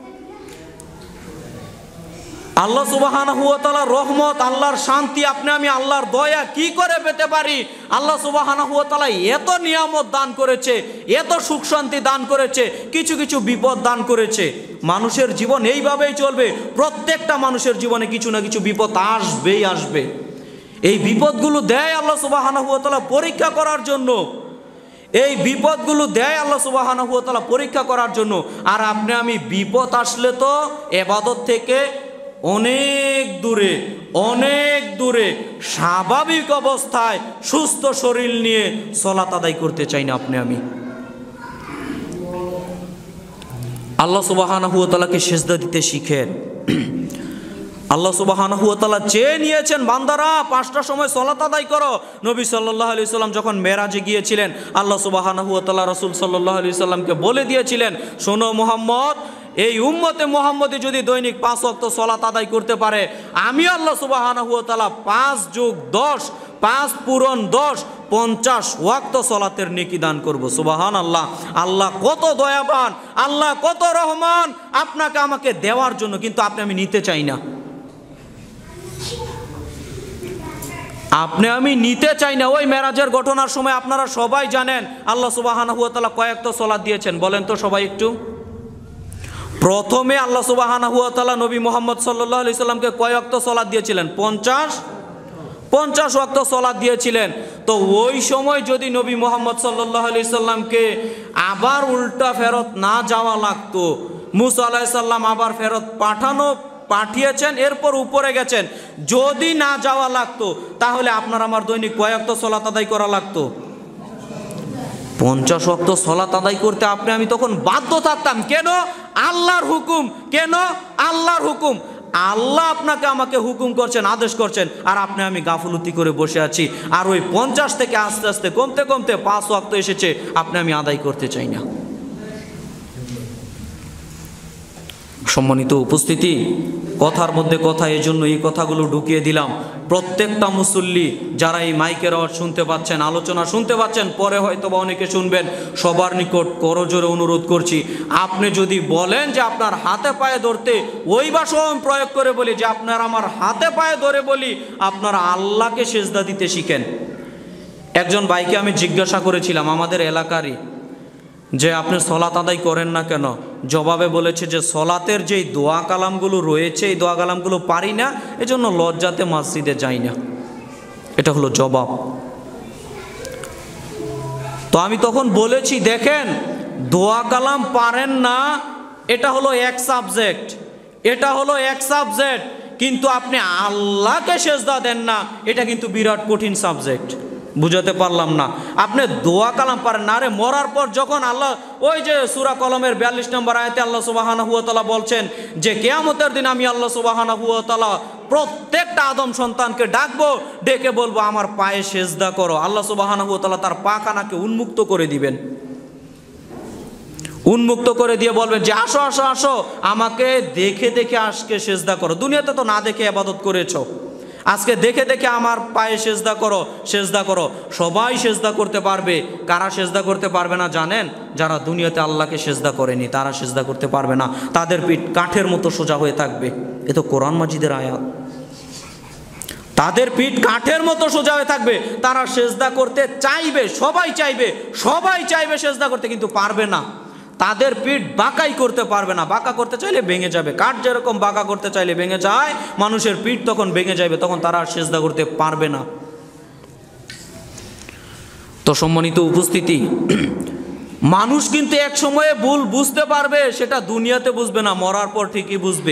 আল্লাহ সুবহানাহু ওয়া তাআলার রহমত, আল্লাহর শান্তি, আপনি আমি আল্লাহর দয়া কি করে পেতে পারি? আল্লাহ সুবহানাহু ওয়া তাআলা এত নিয়ামত দান করেছে, এত সুখ শান্তি দান করেছে, কিছু কিছু বিপদ দান করেছে। মানুষের জীবন এইভাবেই চলবে, প্রত্যেকটা মানুষের জীবনে কিছু না কিছু বিপদ আসবেই আসবে। এই বিপদগুলো দেয় আল্লাহ সুবহানাহু ওয়া তাআলা পরীক্ষা করার জন্য, এই বিপদগুলো দেয় আল্লাহ সুবহানাহু ওয়া তাআলা পরীক্ষা করার জন্য। আর আপনি আমি বিপদ আসলে তো ইবাদত থেকে অনেক দূরে, অনেক দূরে, স্বাভাবিক অবস্থায় সুস্থ শরীর নিয়ে সালাত আদায় করতে চাই না আপনি আমি। আল্লাহ সুবহানাহু ওয়া তাআলাকে সিজদা দিতে শিখেন, আল্লাহ সুবহানাহু ওয়া তাআলা চেয়ে নিয়েছেন, বান্দারা 5টার সময় সালাত আদায় করো। নবী সাল্লাল্লাহু আলাইহি সাল্লাম যখন মেরাজে গিয়েছিলেন, আল্লাহ সুবহানাহু ওয়া তাআলা রাসূল সাল্লাল্লাহু আলাইহি সাল্লামকে বলে দিয়েছিলেন, শোনো মুহাম্মদ, এই উম্মতে মুহাম্মদী যদি দৈনিক 5 ওয়াক্ত সালাত আদায় করতে পারে, আমি আল্লাহ সুবহানাহু ওয়া তাআলা 5 যোগ 10, 5 পূরণ 10, 50 ওয়াক্ত সালাতের নেকি দান করব। সুবহানাল্লাহ। আল্লাহ কত দয়াবান, আল্লাহ কত রহমান আপনাকে আমাকে দেওয়ার জন্য, কিন্তু আমি নিতে চাই না। আমি নিতে চাই না। ওই মেরাজের ঘটনার সময় আপনারা সবাই জানেন আল্লাহ সুবহানাহু ওয়া তাআলা কয়েক তো সালাত দিয়েছেন, বলেন তো সবাই একটু। প্রথমে আল্লাহ সুবহানাহু ওয়া তাআলা নবী মুহাম্মদ সাল্লাল্লাহু আলাইহি সাল্লামকে কয় ওয়াক্ত সালাত দিয়েছিলেন? 50 ওয়াক্ত সালাত দিয়েছিলেন। তো ওই সময় যদি নবী মুহাম্মদ সাল্লাল্লাহু আলাইহি সাল্লামকে আবার উল্টা ফেরত না যাওয়া লাগতো, মুসা আলাইহিস সালাম আবার ফেরত পাঠিয়েছেন, এরপর উপরে গেছেন, যদি না যাওয়া লাগতো তাহলে আপনার আমার দৈনিক কয় ওয়াক্ত সালাত আদায় করা লাগতো? 50 ওয়াক্ত সালাত আদায় করতে আমি তখন বাধ্য থাকতাম। কেন? আল্লাহর হুকুম। কেন? আল্লাহর হুকুম। আল্লাহ আপনাকে আমাকে হুকুম করছেন, আদেশ করছেন, আর আমি গাফলতি করে বসে আছি। আর ওই 50 থেকে আস্তে আস্তে কমতে কমতে 5 ওয়াক্ত এসেছে, আমি আদায় করতে চাই না। সম্মানিত উপস্থিতি, কথার মধ্যে কথা, এই জন্য এই কথাগুলো ঢুকিয়ে দিলাম। প্রত্যেকটা মুসল্লি যারা এই মাইকের আওয়াজ শুনতে পাচ্ছেন, আলোচনা শুনতে পাচ্ছেন, পরে হয়তো বা অনেকে শুনবেন, সবার নিকট করজোরে অনুরোধ করছি, আপনি যদি বলেন যে আপনার হাতে পায়ে ধরতে, ওই ভাষা প্রয়োগ করে বলি যে আপনার আমার হাতে পায়ে ধরে বলি, আপনারা আল্লাহকে সেজদা দিতে শিখেন। একজন ভাইকে আমি জিজ্ঞাসা করেছিলাম, আমাদের এলাকারই, যে আপনি সলাত আদায় করেন না কেন? জবাবে বলেছে যে সলাতের যেই দোয়া কালামগুলো রয়েছে, এই দোয়া কালামগুলো পারি না, এজন্য লজ্জাতে মসজিদে যাই না। এটা হলো জবাব। তো আমি তখন বলেছি, দেখেন, দোয়া কালাম পারেন না, এটা হলো এক সাবজেক্ট, এটা হলো এক সাবজেক্ট, কিন্তু আপনি আল্লাহকে সেজদা দেন না, এটা কিন্তু বিরাট কঠিন সাবজেক্ট। বুঝাতে পারলাম না? আপনি দোয়া কালাম পারেন না। আরে মরার পর যখন আল্লাহ, ওই যে সূরা কলমের 42 নম্বর আয়াতে আল্লাহ সুবহানাহু ওয়া তাআলা বলছেন যে কিয়ামতের দিন আমি আল্লাহ সুবহানাহু ওয়া তাআলা প্রত্যেকটা আদম সন্তানকে ডাকবো, ডেকে বলবো আমার পায়ে সেজদা করো। আল্লাহ সুবহানাহু ওয়া তাআলা তার পা কানাকে উন্মুক্ত করে দিবেন, উন্মুক্ত করে দিয়ে বলবেন যে আসো আসো আসো, আমাকে দেখে দেখে আজকে সেজদা করো। দুনিয়াতে তো না দেখে ইবাদত করেছো, আজকে দেখে দেখে আমার পায়ে সেজদা করো, সেজদা করো। সবাই সেজদা করতে পারবে। কারা সেজদা করতে পারবে না জানেন? যারা দুনিয়াতে আল্লাহকে সেজদা করেনি, তারা সেজদা করতে পারবে না। তাদের পিঠ কাঠের মতো সোজা হয়ে থাকবে। এ তো কোরআন মাজিদের আয়াত। তাদের পিঠ কাঠের মতো সোজা হয়ে থাকবে। তারা সেজদা করতে চাইবে, সবাই চাইবে, সবাই চাইবে সেজদা করতে, কিন্তু পারবে না। তাদের পিঠ বাঁকাই করতে পারবে না। বাঁকা করতে চাইলে ভেঙে যাবে। কাঠ যেরকম বাঁকা করতে চাইলে ভেঙে যায়, মানুষের পিঠ তখন ভেঙে যাবে, তখন তারা আর সেজদা করতে পারবে না। তো সম্মানিত উপস্থিতি, মানুষ কিন্তু এক সময়ে ভুল বুঝতে পারবে, সেটা দুনিয়াতে বুঝবে না, মরার পর ঠিকই বুঝবে।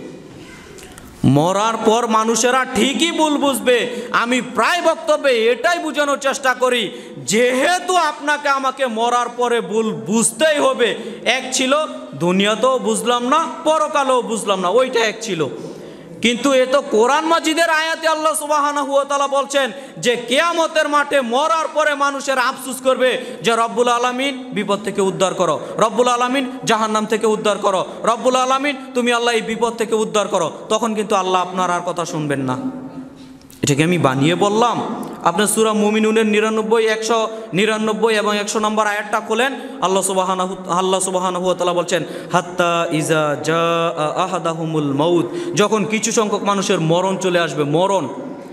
মরার পর মানুষেরা ঠিকই ভুল বুঝবে। আমি প্রায় বক্তব্যে এটাই বোঝানোর চেষ্টা করি, যেহেতু আপনাকে আমাকে মরার পরে ভুল বুঝতেই হবে। এক ছিল দুনিয়াতেও বুঝলাম না, পরকালেও বুঝলাম না, ওইটা এক ছিল। কিন্তু এ তো কোরআন মাজিদের আয়াতে আল্লাহ সুবহানাহু ওয়া তাআলা বলছেন যে কিয়ামতের মাঠে মরার পরে মানুষের আফসোস করবে যে রব্বুল আলামিন বিপদ থেকে উদ্ধার করো, রব্বুল আলামিন জাহান্নাম থেকে উদ্ধার করো, রব্বুল আলামিন তুমি আল্লাহ এই বিপদ থেকে উদ্ধার করো। তখন কিন্তু আল্লাহ আপনার আর কথা শুনবেন না। এটাকে আমি বানিয়ে বললাম? আপনার সূরা মুমিনুনের 99, 199 এবং 100 নম্বর আয়াতটা খোলেন। আল্লাহ সুবহানাহু ওয়া তাআলা বলছেন, হাত্তা ইজা জাআ আহাদাহুমুল মাউত, যখন কিছু সংখ্যক মানুষের মরণ চলে আসবে, মরণ,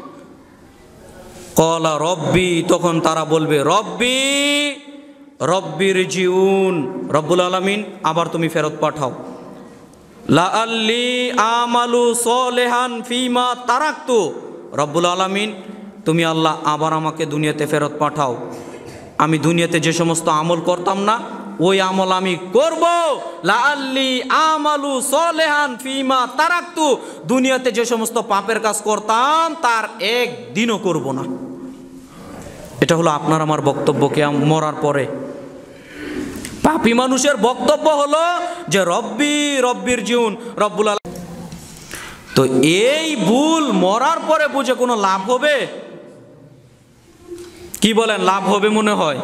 ক্বালা রব্বি, তখন তারা বলবে রব্বি রব্বিরজিউন, রব্বুল আলামিন আবার তুমি ফেরত পাঠাও। লাআল্লি আমালু সলিহান ফিমা তারাকতু, রব্বুল আলামিন তুমি আল্লাহ আবার আমাকে দুনিয়াতে ফেরত পাঠাও। আমি দুনিয়াতে যে সমস্ত আমল করতাম না, ওই আমল আমি করব। লাআল্লি আমালু সলিহান ফিমা তারাকতু, দুনিয়াতে যে সমস্ত পাপের কাজ করতাম তার একদিনও করব না। এটা হলো আপনার আমার বক্তব্য মরার পরে। পাপী মানুষের বক্তব্য হলো যে রব্বি রব্বির জিউন, রব্বুল আলামিন। তো এই ভুল মরার পরে বুঝে কোনো লাভ হবে? কি বলেন, লাভ হবে মনে হয়?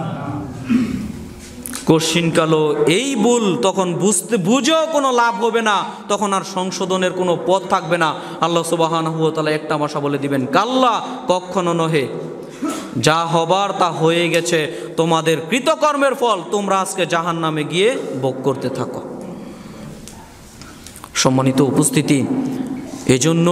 কশিনকালো এই ভুল তখন বুঝেও কোনো লাভ হবে না, তখন আর সংশোধনের কোনো পথ থাকবে না। আল্লাহ সুবহানাহু ওয়া তাআলা একটা ভাষা বলে দিবেন, কাল্লা, কখনো নহে, যা হবার তা হয়ে গেছে, তোমাদের কৃতকর্মের ফল তোমরা আজকে জাহান্নামে গিয়ে ভোগ করতে থাকো। সম্মানিত উপস্থিতি, এজন্য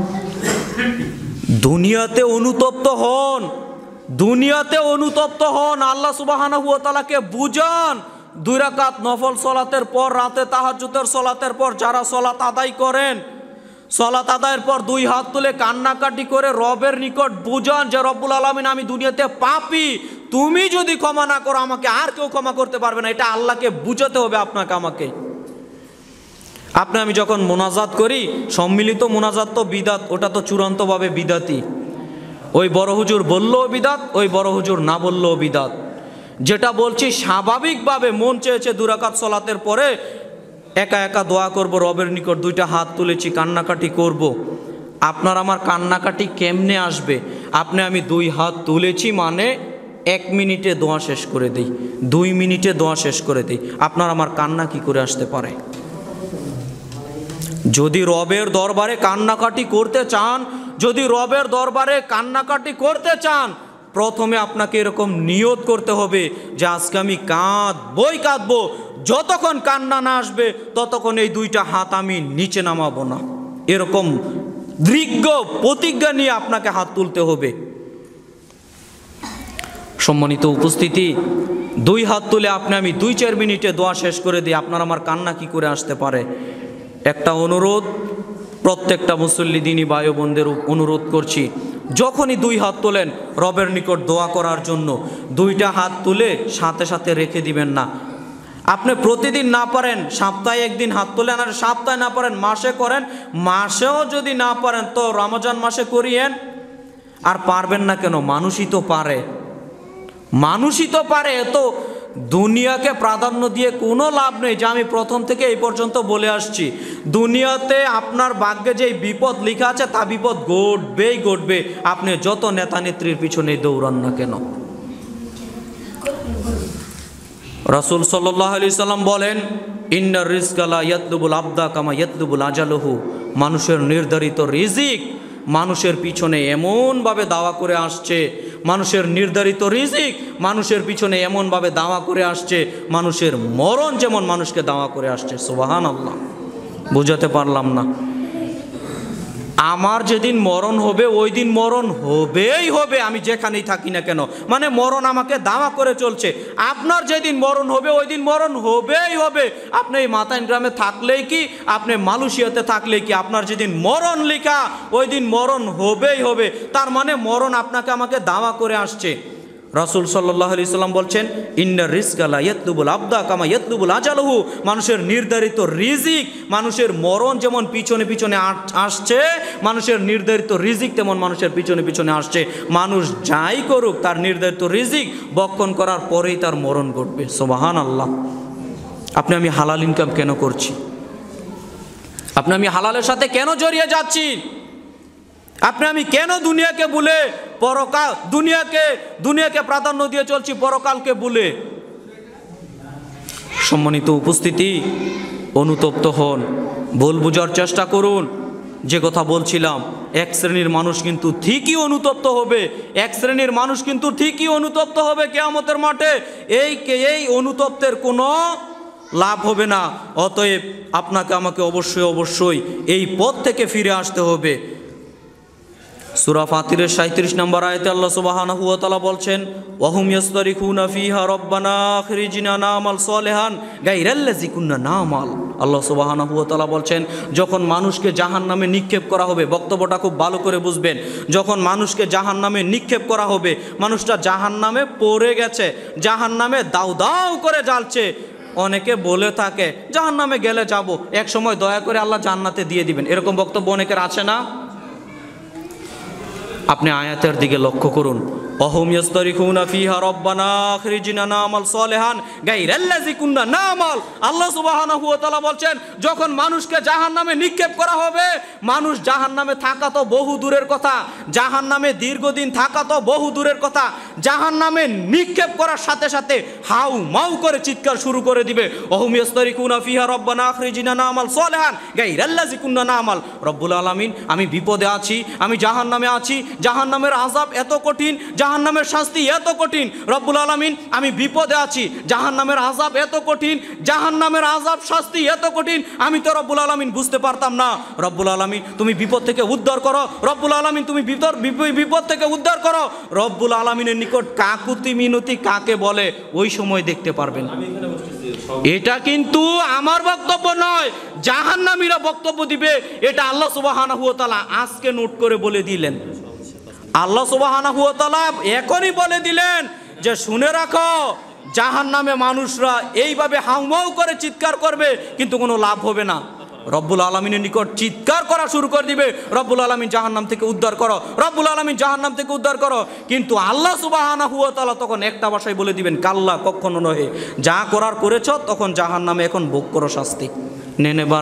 দুনিয়াতে অনুতপ্ত হন, দুনিয়াতে অনুতপ্ত হন, আল্লাহ সুবহানাহু ওয়া তাআলাকে বুঝান। 2 রাকাত নফল সলাতের পর, রাতে তাহাজ্জুদের সলাতের পর যারা সলাত আদায় করেন, সলাত আদায়ের পর 2 হাত তুলে কান্নাকাটি করে রবের নিকট বুঝান যে রব্বুল আলামিন, আমি দুনিয়াতে পাপী, তুমি যদি ক্ষমা না করো আমাকে আর কেউ ক্ষমা করতে পারবে না। এটা আল্লাহকে বুঝাতে হবে আপনাকে আমাকে। আপনি আমি যখন মোনাজাত করি, সম্মিলিত মোনাজাত তো বিদাত, ওটা তো চূড়ান্তভাবে বিদাতি। ওই বড় হুজুর বললেও বিদাত, ওই বড় হুজুর না বললেও বিদাত। যেটা বলছি স্বাভাবিকভাবে মন চেয়েছে 2 রাকাত সলাতের পরে একা একা দোয়া করব, রবের নিকট 2টা হাত তুলেছি, কান্নাকাটি করব। আপনার আমার কান্নাকাটি কেমনে আসবে? আপনি আমি 2 হাত তুলেছি মানে 1 মিনিটে দোয়া শেষ করে দিই, 2 মিনিটে দোয়া শেষ করে দিই। আপনার আমার কান্না কি করে আসতে পারে? যদি রবের দরবারে কান্নাকাটি করতে চান, যদি রবের দরবারে কান্নাকাটি করতে চান, প্রথমে আপনাকে এরকম নিয়ত করতে হবে যে আজকে আমি কাঁদবো, যতক্ষণ কান্না না আসবে ততক্ষণ এই 2টা হাত আমি নিচে নামাবো না। এরকম দৃঢ় প্রতিজ্ঞা নিয়ে আপনাকে হাত তুলতে হবে। সম্মানিত উপস্থিতি, 2 হাত তুলে আপনি আমি 2-4 মিনিটে দোয়া শেষ করে দিই, আপনার আমার কান্না কি করে আসতে পারে? একটা অনুরোধ, প্রত্যেকটা মুসল্লি দিনী ভাই বোনদের অনুরোধ করছি, যখনই 2 হাত তোলেন রবের নিকট দোয়া করার জন্য, 2টা হাত তুলে সাথে সাথে রেখে দিবেন না। আপনি প্রতিদিন না পারেন সপ্তাহে 1 দিন হাত তোলেন, আর সপ্তাহে না পারেন মাসে করেন, মাসেও যদি না পারেন তো রমজান মাসে করিয়েন। আর পারবেন না কেন? মানুষই তো পারে, মানুষই তো পারে। তো দুনিয়াকে প্রাধান্য দিয়ে কোনো লাভ নেই। যে আমি প্রথম থেকে এই পর্যন্ত বলে আসছি, দুনিয়াতে আপনার ভাগ্যে যে বিপদ লেখা আছে তা বিপদ ঘটবেই ঘটবে, আপনি যত নেতা নেত্রীর পিছনে দৌড়ান না কেন। রাসূল সাল্লাল্লাহু আলাইহি সাল্লাম বলেন, ইন্নার রিজকা লা ইয়াতলুবুল আবদা কামা ইয়াতলুবুল আজালুহু, মানুষের নির্ধারিত রিজিক মানুষের পিছনে এমনভাবে দাওয়া করে আসছে, মানুষের নির্ধারিত রিজিক মানুষের পিছনে এমনভাবে দাওয়া করে আসছে, মানুষের মরণ যেমন মানুষকে দাওয়া করে আসছে। সুবহানাল্লাহ, বুঝাতে পারলাম না। আমার যেদিন মরণ হবে ওই দিন মরণ হবেই হবে, আমি যেখানেই থাকি না কেন, মানে মরণ আমাকে দাওয়া করে চলছে। আপনার যেদিন মরণ হবে ওই দিন মরণ হবেই হবে। আপনি এই মাতাইন গ্রামে থাকলেই কি, আপনি মালয়েশিয়াতে থাকলেই কি, আপনার যেদিন মরণ লেখা ওই দিন মরণ হবেই হবে। তার মানে মরণ আপনাকে আমাকে দাওয়া করে আসছে। রাসূল সাল্লাল্লাহু আলাইহি সাল্লাম বলছেন, ইন্নার রিজকা লা ইয়াতলুবুল আবদা কামা ইয়াতলুবুল আজালুহু, মানুষের নির্ধারিত রিজিক, মানুষের মরণ যেমন পিছনে পিছনে আসছে, মানুষের নির্ধারিত রিজিক তেমন মানুষের পিছনে পিছনে আসছে। মানুষ যাই করুক তার নির্ধারিত রিজিক ভক্ষণ করার পরেই তার মরণ ঘটবে। সুবহানাল্লাহ। আপনি আমি হালাল ইনকাম কেন করছি? আপনি আমি হালালের সাথে কেন জড়িয়ে যাচ্ছি? আপনি আমি কেন দুনিয়াকে ভুলে পরকাল, দুনিয়াকে প্রাধান্য দিয়ে চলছি পরকালকে ভুলে? সম্মানিত উপস্থিতি, অনুতপ্ত হন, ভুল বুঝার চেষ্টা করুন। যে কথা বলছিলাম, 1 শ্রেণীর মানুষ কিন্তু ঠিকই অনুতপ্ত হবে, 1 শ্রেণীর মানুষ কিন্তু ঠিকই অনুতপ্ত হবে কিয়ামতের মাঠে। এই অনুতপ্তের কোনো লাভ হবে না। অতএব আপনাকে আমাকে অবশ্যই এই পথ থেকে ফিরে আসতে হবে। সূরা ফাতিরের 37 নম্বর আয়াতে আল্লাহ সুবহানাহু ওয়া তাআলা বলছেন, ওয়াহুম ইয়াসতারিখুনা ফিহা রব্বানা আখরিজনা নামাল সলিহান গায়রাল্লাযী কুননা নামাল। আল্লাহ সুবহানাহু ওয়া তাআলা বলছেন, যখন মানুষকে জাহান্নামে নিক্ষেপ করা হবে, বক্তব্যটা খুব ভালো করে বুঝবেন, যখন মানুষকে জাহান্নামে নিক্ষেপ করা হবে, মানুষটা জাহান্নামে পড়ে গেছে, জাহান্নামে দাউ দাউ করে জ্বলছে। অনেকে বলে থাকে জাহান্নামে গেলে যাব, এক সময় দয়া করে আল্লাহ জান্নাতে দিয়ে দিবেন, এরকম বক্তব্য অনেকের আছে না? আপনি আয়াতের দিকে লক্ষ্য করুন, অহুম ইয়াস্তারিখুনা ফিহা রব্বানা আখরিজনা নামাল সলিহান গায়রাল্লাযী কুননা নামাল। আল্লাহ সুবহানাহু ওয়া তাআলা বলছেন, যখন মানুষকে জাহান্নামে নিক্ষেপ করা হবে, মানুষ জাহান্নামে থাকা তো বহু দূরের কথা, জাহান্নামে দীর্ঘদিন থাকা তো বহু দূরের কথা, জাহান্নামে নিক্ষেপ করার সাথে সাথে হাউ মাউ করে চিৎকার শুরু করে দিবে। অহুম ইয়াস্তারিখুনা ফিহা রব্বানা আখরিজনা নামাল সলিহান গায়রাল্লাযী কুননা নামাল। রব্বুল আলামিন, আমি বিপদে আছি, আমি জাহান্নামে আছি, জাহান্নামের আযাব এত কঠিন, জাহান্নামের শাস্তি এত কঠিন। রব্বুল আলামিন, আমি বিপদে আছি, জাহান্নামের আযাব এত কঠিন, জাহান্নামের আযাব শাস্তি এত কঠিন, আমি তো রব্বুল আলামিন বুঝতে পারতাম না। রব্বুল আলামিন, তুমি বিপদ থেকে উদ্ধার করো। রব্বুল আলামিন, তুমি বিপদ থেকে উদ্ধার করো। রব্বুল আলামিনের নিকট কাকুতি মিনতি কাকে বলে ওই সময় দেখতে পারবেন। এটা কিন্তু আমার বক্তব্য নয়, জাহান্নামীরা বক্তব্য দিবে। এটা আল্লাহ সুবহানাহু ওয়া তাআলা আজকে নোট করে বলে দিলেন। আল্লাহ সুবহানাহু ওয়া তাআলা এখনই বলে দিলেন যে শুনে রাখো, জাহান্নামে মানুষরা এইভাবে হাউমাউ করে চিৎকার করবে, কিন্তু কোনো লাভ হবে না। রব্বুল আলামিনের নিকট চিৎকার করা শুরু করে দিবে, রব্বুল আলামিন জাহান্নাম থেকে উদ্ধার করো, রব্বুল আলামিন জাহান্নাম থেকে উদ্ধার করো। কিন্তু আল্লাহ সুবহানাহু ওয়া তাআলা তখন একটা ভাষায় বলে দিবেন, কাল্লা, কখনো নহে, যা করার করেছ, তখন জাহান্নামে এখন ভোগ করো শাস্তি। নেন এবার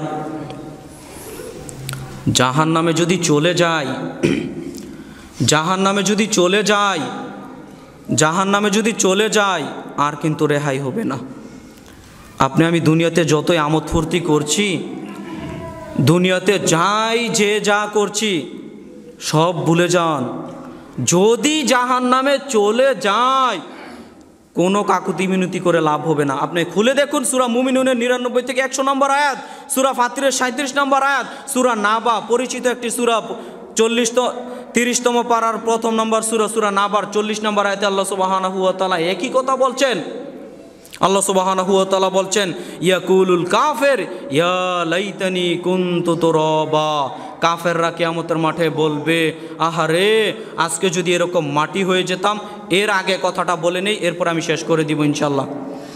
জাহান্নামে যদি চলে যায়, জাহান্নামে যদি চলে যায়, জাহান্নামে যদি চলে যায়, আর কিন্তু রেহাই হবে না। আপনি আমি দুনিয়াতে যতই আমোদ ফুর্তি করছি, দুনিয়াতে যাই যে যা করছি, সব ভুলে যান। যদি জাহান্নামে চলে যায়, কোনো কাকুতি মিনতি করে লাভ হবে না। আপনি খুলে দেখুন সূরা মুমিনুনের 99 থেকে 100 নম্বর আয়াত, সূরা ফাতিরের 37 নম্বর আয়াত, সূরা নাবা, পরিচিত একটি সূরা, 30তম পারার প্রথম নম্বর সূরা নাবার 40 নম্বর আয়াতে আল্লাহ সুবহানাহু ওয়া তাআলা একই কথা বলছেন। আল্লাহ সুবহানাহু ওয়া তাআলা বলছেন, ইয়াকুলুল কাফির ইয়া লাইতানি কুনতু তুরাবা। কাফেররা কিয়ামতের মাঠে বলবে, আহারে, আজকে যদি এরকম মাটি হয়ে যেতাম। এর আগে কথাটা বলে নেই, এরপর আমি শেষ করে দিব ইনশাআল্লাহ।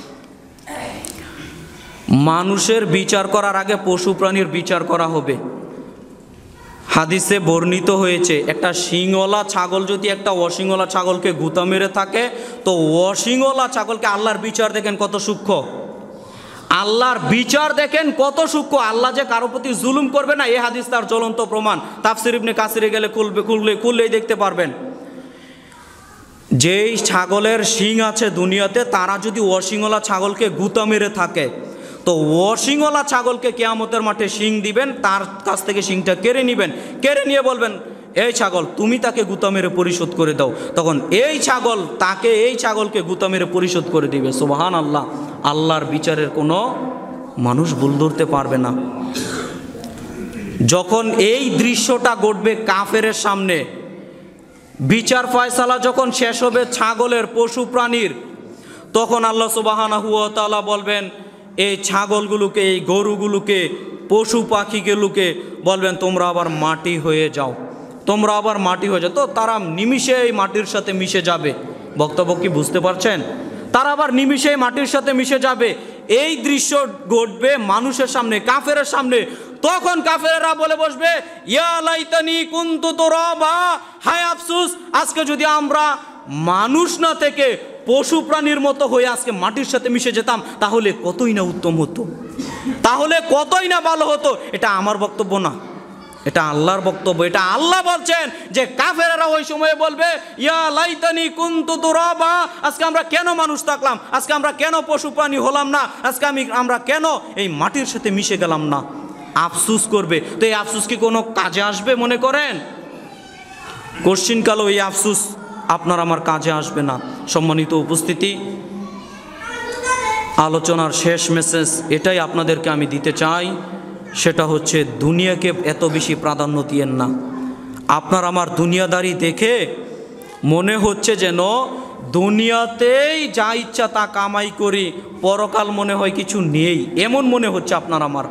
মানুষের বিচার করার আগে পশু প্রাণীর বিচার করা হবে। হাদিসে বর্ণিত হয়েছে, একটা শিংওয়ালা ছাগল যদি একটা অশিংওয়ালা ছাগলকে গুঁতা মেরে থাকে, তো অশিংওয়ালা ছাগলকে, আল্লাহর বিচার দেখেন কত সূক্ষ্ম, আল্লাহর বিচার দেখেন কত সূক্ষ্ম। আল্লাহ যে কারো প্রতি জুলুম করবে না, এই হাদিস তার জ্বলন্ত প্রমাণ। তাফসীর ইবনে কাসিরে গেলে খুললেই দেখতে পারবেন। যেই ছাগলের শিং আছে দুনিয়াতে, তারা যদি অশিংওয়ালা ছাগলকে গুঁতা মেরে থাকে, তো অশিংওয়ালা ছাগলকে কিয়ামতের মাঠে শিং দিবেন, তার কাছ থেকে শিংটা কেড়ে নেবেন, কেড়ে নিয়ে বলবেন, এই ছাগল, তুমি তাকে গুঁতা মেরে পরিশোধ করে দাও। তখন এই ছাগলকে গুঁতা মেরে পরিশোধ করে দিবে। সুবহানাল্লাহ। আল্লাহর বিচারের কোনো মানুষ ভুল ধরতে পারবে না। যখন এই দৃশ্যটা ঘটবে কাফেরের সামনে, বিচার ফয়সালা যখন শেষ হবে ছাগলের, পশু প্রাণীর, তখন আল্লাহ সুবহানাহু ওয়া তাআলা বলবেন, এই ছাগলগুলোকে, এই গরুগুলোকে, পশু পাখিগুলোকে বলবেন, তোমরা আবার মাটি হয়ে যাও, তোমরা আবার মাটি হয়ে যাও। তো তারা নিমিষে এই মাটির সাথে মিশে যাবে। বক্তব্য কি বুঝতে পারছেন? তারা আবার নিমিষে মাটির সাথে মিশে যাবে। এই দৃশ্য ঘটবে মানুষের সামনে, কাফেরের সামনে। তখন কাফেররা বলে বসবে, ইয়া লাইতানি কুনতু তুরাবা, হায় আফসোস, আজকে যদি আমরা মানুষ না থেকে পশু প্রাণীর মতো হয়ে আজকে মাটির সাথে মিশে যেতাম, তাহলে কতই না উত্তম হতো, তাহলে কতই না ভালো হতো। এটা আমার বক্তব্য না, এটা আল্লাহর বক্তব্য। এটা আল্লাহ বলছেন যে কাফেররা ওই সময়ে বলবে, ইয়া লাইতানি কুনতু তুরাবা, আজকে আমরা কেন মানুষ থাকলাম, আজকে আমরা কেন পশু প্রাণী হলাম না, আজকে আমরা কেন এই মাটির সাথে মিশে গেলাম না। আফসুস করবে। তো এই আফসুস কি কোনো কাজে আসবে মনে করেন? কোশ্চিনকালেও এই আফসুস আপনার আমার কাজে আসবে না। সম্মানিত উপস্থিতি, আলোচনার শেষ মেসেজ এটাই আপনাদেরকে আমি দিতে চাই, সেটা হচ্ছে দুনিয়াকে এত বেশি প্রাধান্য দিয়েন না। আপনার আমার দুনিয়াদারি দেখে মনে হচ্ছে যেন দুনিয়াতেই যা ইচ্ছা তা কামাই করি, পরকাল মনে হয় কিছু নেই, এমন মনে হচ্ছে আপনার আমার।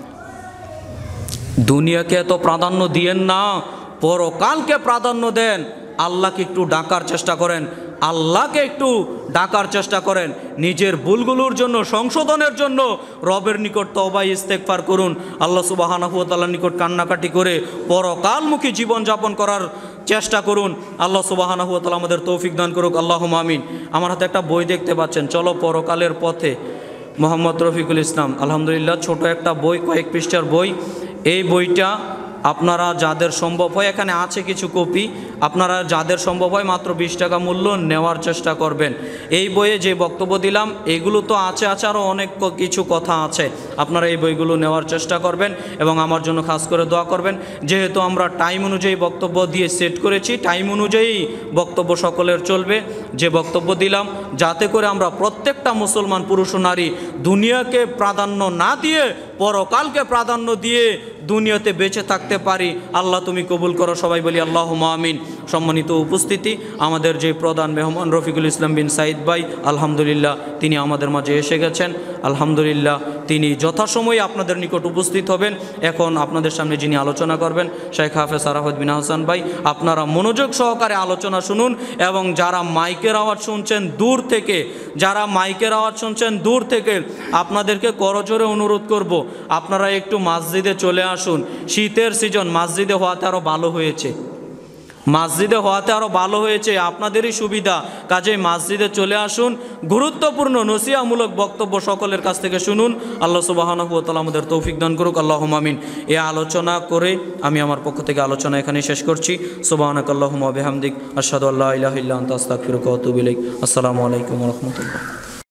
দুনিয়াকে এত প্রাধান্য দিয়েন না, পরকালকে প্রাধান্য দেন। আল্লাহকে একটু ডাকার চেষ্টা করেন, আল্লাহকে একটু ডাকার চেষ্টা করেন, নিজের ভুলগুলোর জন্য সংশোধনের জন্য রবের নিকট তওবা ইস্তেগফার করুন, আল্লাহ সুবহানাহু ওয়া তাআলার নিকট কান্নাকাটি করে পরকালমুখী জীবনযাপন করার চেষ্টা করুন। আল্লাহ সুবহানাহু ওয়া তাআলা আমাদের তৌফিক দান করুক, আল্লাহুম্মা আমিন। আমার হাতে একটা বই দেখতে পাচ্ছেন, চলো পরকালের পথে, মোহাম্মদ রফিকুল ইসলাম। আলহামদুলিল্লাহ, ছোট একটা বই, কয়েক পৃষ্ঠার বই। এই বইটা আপনারা যাদের সম্ভব হয়, এখানে আছে কিছু কপি, আপনারা যাদের সম্ভব হয় মাত্র 20 টাকা মূল্য নেওয়ার চেষ্টা করবেন। এই বইয়ে যে বক্তব্য দিলাম এগুলো তো আছে আরও অনেক কিছু কথা আছে, আপনারা এই বইগুলো নেওয়ার চেষ্টা করবেন এবং আমার জন্য খাস করে দোয়া করবেন। যেহেতু আমরা টাইম অনুযায়ী বক্তব্য দিয়ে সেট করেছি, টাইম অনুযায়ী বক্তব্য সকলের চলবে। যে বক্তব্য দিলাম যাতে করে আমরা প্রত্যেকটা মুসলমান পুরুষ ও নারী দুনিয়াকে প্রাধান্য না দিয়ে পরকালকে প্রাধান্য দিয়ে দুনিয়াতে বেঁচে থাকতে পারি। আল্লাহ তুমি কবুল করো, সবাই বলি আল্লাহুম্মা আমিন। সম্মানিত উপস্থিতি, আমাদের যে প্রধান মেহমান রফিকুল ইসলাম বিন সাইদ ভাই, আলহামদুলিল্লাহ তিনি আমাদের মাঝে এসে গেছেন। আলহামদুলিল্লাহ তিনি যথাসময়ে আপনাদের নিকট উপস্থিত হবেন। এখন আপনাদের সামনে যিনি আলোচনা করবেন শেখ হাফেজ আরাফাত বিন হাসান ভাই, আপনারা মনোযোগ সহকারে আলোচনা শুনুন এবং যারা মাইকের আওয়াজ শুনছেন দূর থেকে, আপনাদেরকে করজোরে অনুরোধ করব, আপনারা একটু মসজিদে চলে আসুন। শীতের সিজন, মসজিদে হওয়াতে আরও ভালো হয়েছে, আপনাদেরই সুবিধা, কাজেই মসজিদে চলে আসুন। গুরুত্বপূর্ণ নসিহামূলক বক্তব্য সকলের কাছ থেকে শুনুন। আল্লাহ সুবহানাহু ওয়া তাআলা আমাদের তৌফিক দান করুক, আল্লাহুম্মা আমিন। এই আলোচনা করে আমি আমার পক্ষ থেকে আলোচনা এখানে শেষ করছি। সুবহানাকাল্লাহুম্মা ওয়া বিহামদিক, আশহাদু আল্লা ইলাহা ইল্লা আনতা আস্তাগফিরুকা ওয়া আতুবু ইলাইক। আসসালামু আলাইকুম ওয়া রাহমাতুল্লাহ।